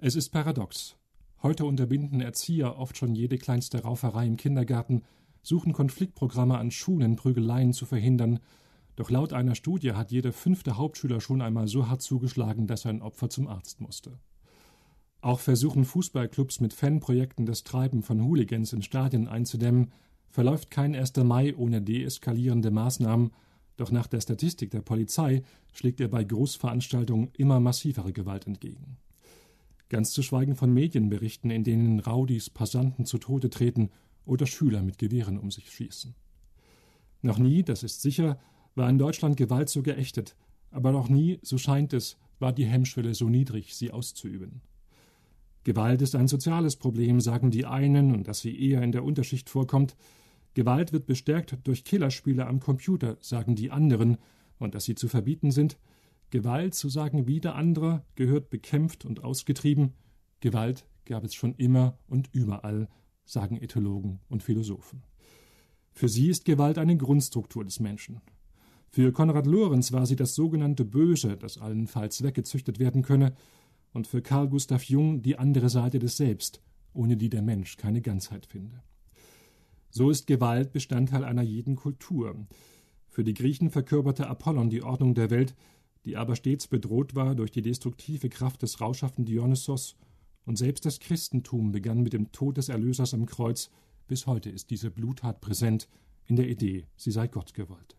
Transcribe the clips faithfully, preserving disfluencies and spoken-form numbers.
Es ist paradox. Heute unterbinden Erzieher oft schon jede kleinste Rauferei im Kindergarten, suchen Konfliktprogramme an Schulen, Prügeleien zu verhindern. Doch laut einer Studie hat jeder fünfte Hauptschüler schon einmal so hart zugeschlagen, dass ein Opfer zum Arzt musste. Auch versuchen Fußballclubs mit Fanprojekten das Treiben von Hooligans in Stadien einzudämmen, verläuft kein erster Mai ohne deeskalierende Maßnahmen, doch nach der Statistik der Polizei schlägt er bei Großveranstaltungen immer massivere Gewalt entgegen. Ganz zu schweigen von Medienberichten, in denen Rowdies Passanten zu Tode treten oder Schüler mit Gewehren um sich schießen. Noch nie, das ist sicher, war in Deutschland Gewalt so geächtet, aber noch nie, so scheint es, war die Hemmschwelle so niedrig, sie auszuüben. Gewalt ist ein soziales Problem, sagen die einen, und dass sie eher in der Unterschicht vorkommt. Gewalt wird bestärkt durch Killerspiele am Computer, sagen die anderen, und dass sie zu verbieten sind. Gewalt, so sagen wieder andere, gehört bekämpft und ausgetrieben. Gewalt gab es schon immer und überall, sagen Ethologen und Philosophen. Für sie ist Gewalt eine Grundstruktur des Menschen. Für Konrad Lorenz war sie das sogenannte Böse, das allenfalls weggezüchtet werden könne, und für Carl Gustav Jung die andere Seite des Selbst, ohne die der Mensch keine Ganzheit finde. So ist Gewalt Bestandteil einer jeden Kultur. Für die Griechen verkörperte Apollon die Ordnung der Welt, die aber stets bedroht war durch die destruktive Kraft des rauschhaften Dionysos, und selbst das Christentum begann mit dem Tod des Erlösers am Kreuz. Bis heute ist diese Bluttat präsent in der Idee, sie sei Gott gewollt.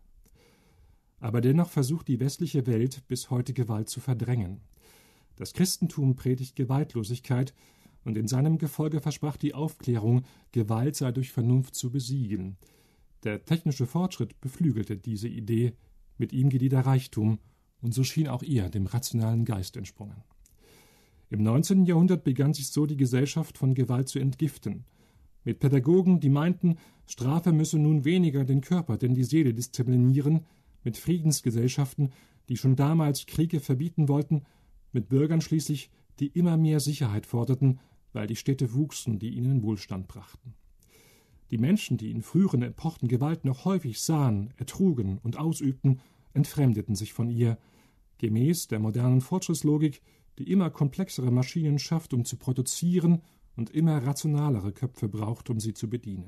Aber dennoch versucht die westliche Welt bis heute Gewalt zu verdrängen. Das Christentum predigt Gewaltlosigkeit, und in seinem Gefolge versprach die Aufklärung, Gewalt sei durch Vernunft zu besiegen. Der technische Fortschritt beflügelte diese Idee, mit ihm gedieh der Reichtum, und so schien auch er dem rationalen Geist entsprungen. Im neunzehnten Jahrhundert begann sich so die Gesellschaft von Gewalt zu entgiften. Mit Pädagogen, die meinten, Strafe müsse nun weniger den Körper, denn die Seele disziplinieren, mit Friedensgesellschaften, die schon damals Kriege verbieten wollten, mit Bürgern schließlich, die immer mehr Sicherheit forderten, weil die Städte wuchsen, die ihnen Wohlstand brachten. Die Menschen, die in früheren Epochen Gewalt noch häufig sahen, ertrugen und ausübten, entfremdeten sich von ihr, gemäß der modernen Fortschrittslogik, die immer komplexere Maschinen schafft, um zu produzieren, und immer rationalere Köpfe braucht, um sie zu bedienen.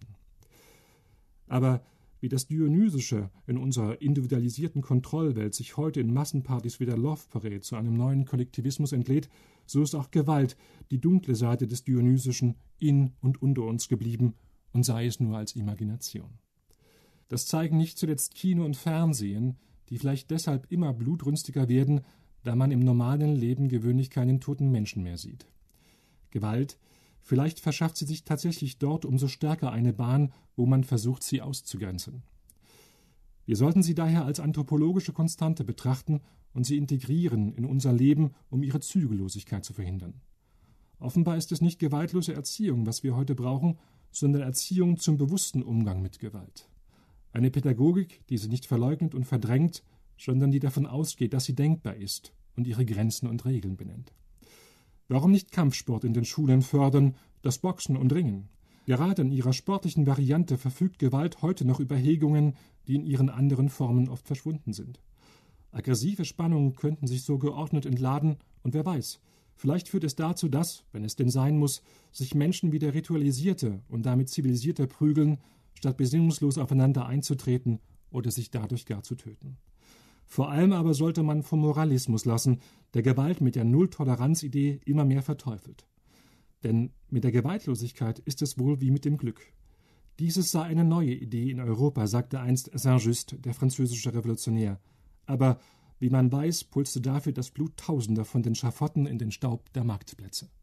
Aber wie das Dionysische in unserer individualisierten Kontrollwelt sich heute in Massenpartys wie der Love Parade zu einem neuen Kollektivismus entlädt, so ist auch Gewalt, die dunkle Seite des Dionysischen, in und unter uns geblieben, und sei es nur als Imagination. Das zeigen nicht zuletzt Kino und Fernsehen, die vielleicht deshalb immer blutrünstiger werden, da man im normalen Leben gewöhnlich keinen toten Menschen mehr sieht. Gewalt, vielleicht verschafft sie sich tatsächlich dort umso stärker eine Bahn, wo man versucht, sie auszugrenzen. Wir sollten sie daher als anthropologische Konstante betrachten und sie integrieren in unser Leben, um ihre Zügellosigkeit zu verhindern. Offenbar ist es nicht gewaltlose Erziehung, was wir heute brauchen, sondern Erziehung zum bewussten Umgang mit Gewalt. Eine Pädagogik, die sie nicht verleugnet und verdrängt, sondern die davon ausgeht, dass sie denkbar ist und ihre Grenzen und Regeln benennt. Warum nicht Kampfsport in den Schulen fördern, das Boxen und Ringen? Gerade in ihrer sportlichen Variante verfügt Gewalt heute noch über Hegungen, die in ihren anderen Formen oft verschwunden sind. Aggressive Spannungen könnten sich so geordnet entladen, und wer weiß, vielleicht führt es dazu, dass, wenn es denn sein muss, sich Menschen wieder ritualisierte und damit zivilisierter prügeln, statt besinnungslos aufeinander einzutreten oder sich dadurch gar zu töten. Vor allem aber sollte man vom Moralismus lassen, der Gewalt mit der Null-Toleranz-Idee immer mehr verteufelt. Denn mit der Gewaltlosigkeit ist es wohl wie mit dem Glück. Dieses sei eine neue Idee in Europa, sagte einst Saint-Just, der französische Revolutionär. Aber, wie man weiß, pulste dafür das Blut Tausender von den Schafotten in den Staub der Marktplätze.